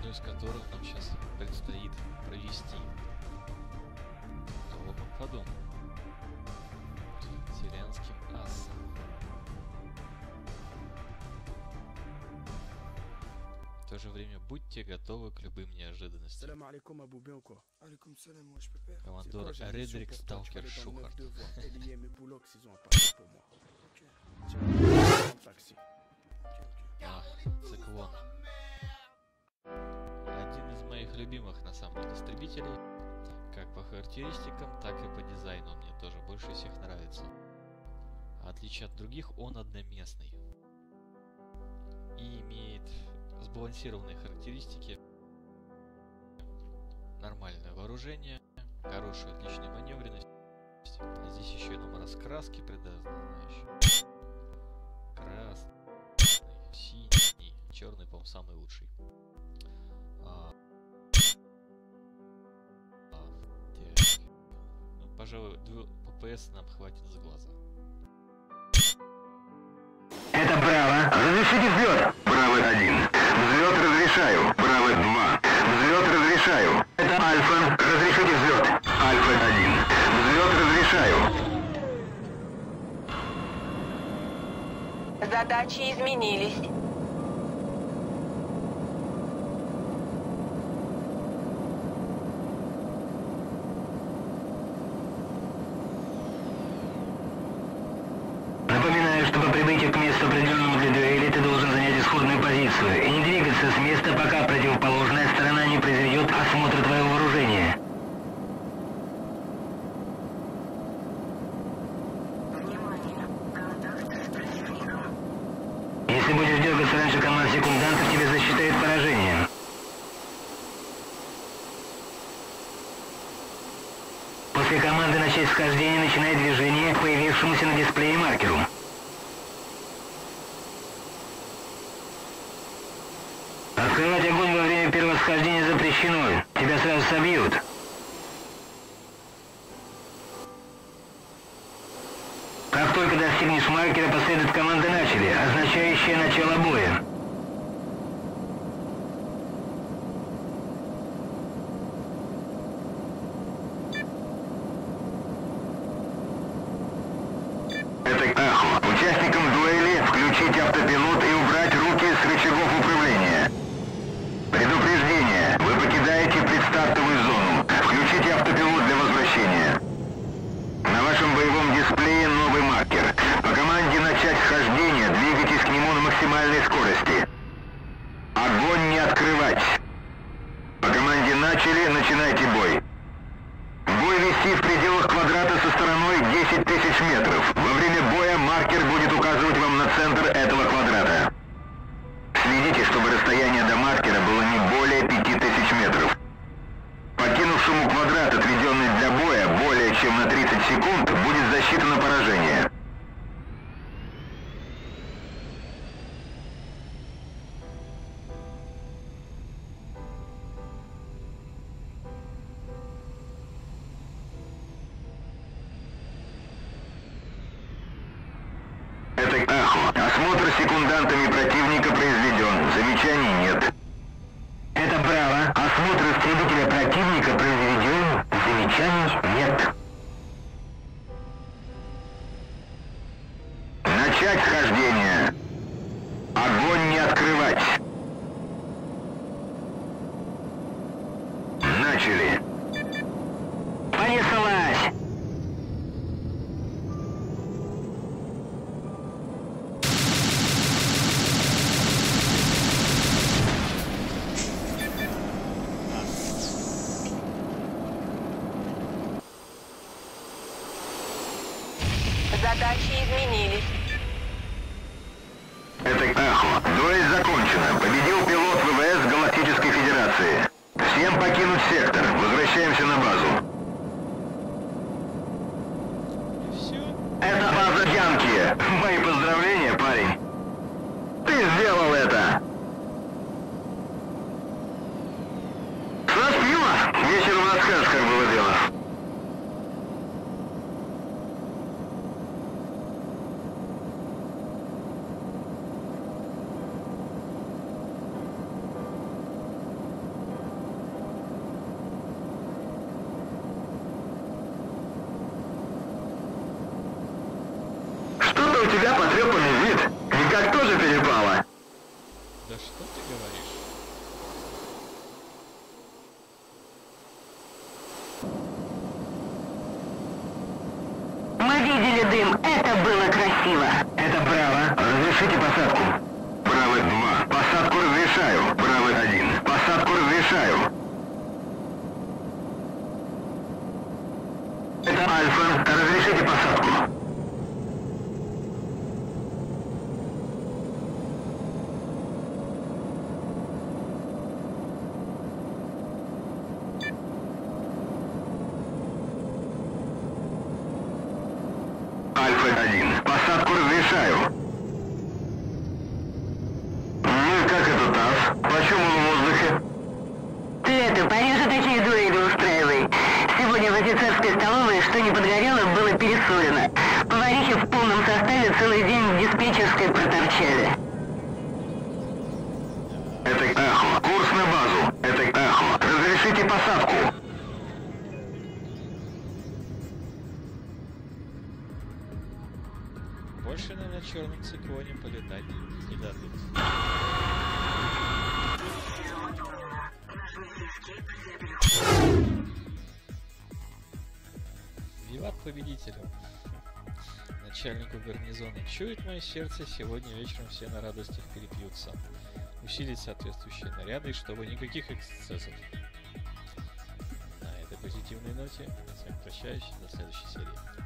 одну из которых нам сейчас предстоит провести. Новым подом. Тирянским асом. В то же время будьте готовы к любым неожиданностям. Командор Редрик Сталкер Шухарт. Циклон. Один из моих любимых, на самом деле, истребителей. Как по характеристикам, так и по дизайну. Он мне тоже больше всех нравится. В отличие от других, он одноместный. И имеет сбалансированные характеристики. Нормальное вооружение. Хорошую, отличную маневренность. А здесь еще и нам раскраски предназначены. Красный, синий, черный, по-моему, самый лучший. Ну, пожалуй, 2 ППС нам хватит с глаза. Это Браво. Разрешите взлет. Браво-1. Взлет разрешаю. Браво-2. Взлет разрешаю. Это Альфа. Разрешите взлет. Альфа-1. Взлет разрешаю. Задачи изменились. Напоминаю, что по прибытию к месту, определенному для дуэли, ты должен занять исходную позицию и не двигаться с места, пока противоположная сторона не произведет осмотр твоего вооружения. Если будешь дергаться раньше команд секундантов, тебе засчитают поражение. После команды начать схождение начинай движение к появившемуся на дисплее маркеру. Открывать огонь во время первого схождения запрещено. Тебя сразу собьют. Как только достигнешь маркера, последует команда «Начали», означающая начало боя. Это Ахо. Участникам дуэли включить автопилот и убрать руки с рычагов управления. Предупреждение. Вы покидаете предстартовую зону. Включите автопилот для возвращения. На вашем боевом дисплее новый маркер. По команде «Начать схождение» двигайтесь к нему на максимальной скорости. Огонь не открывать. По команде «Начали», начинайте бой. Бой вести в пределах квадрата со стороной 10 тысяч метров. Во время боя маркер будет указывать вам на центр этого квадрата. Следите, чтобы расстояние до маркера было не более 5000 метров. Покинувшему квадрат, отведенный для боя, более чем на 30 секунд, будет засчитано поражение. Это Ахо. Осмотр секундантами противника произведен. Замечаний нет. Это Браво. Осмотр истребителя противника произведен. Замечаний нет. Начать схождение. Огонь не открывать. Начали. Понеслась. Задачи изменились. Это Ахо. Дуэль закончена. Победил пилот ВВС Галактической Федерации. Всем покинуть сектор. Возвращаемся на базу. И все. Это база Янки. Мои поздравления, парень. Ты сделал это. С нас пиво. Вечером расскажешь, как было дело. у тебя потрепанный вид. Никак тоже перепало. Да что ты говоришь? Мы видели дым. Это было красиво. Это Браво. Разрешите посадку. Браво 2. Посадку разрешаю. Браво 1. Посадку разрешаю. Это Альфа. Разрешите посадку. Альфа-1. Посадку разрешаю. Ну и как это ТАСС? Почему он в воздухе? Ты это, пореже такие дуэли устраивай. Сегодня в офицерской столовой, что не подгорело, было пересолено. Поварихи в полном составе целый день в диспетчерской проторчали. Это Эхо. Курс на базу. Это Эхо. Разрешите посадку. Больше нам на черном циклоне полетать не дадут. Виват победителю. Начальнику гарнизона. Чует мое сердце, сегодня вечером все на радостях перепьются. Усилить соответствующие наряды, чтобы никаких эксцессов. На этой позитивной ноте с вами прощаюсь до следующей серии.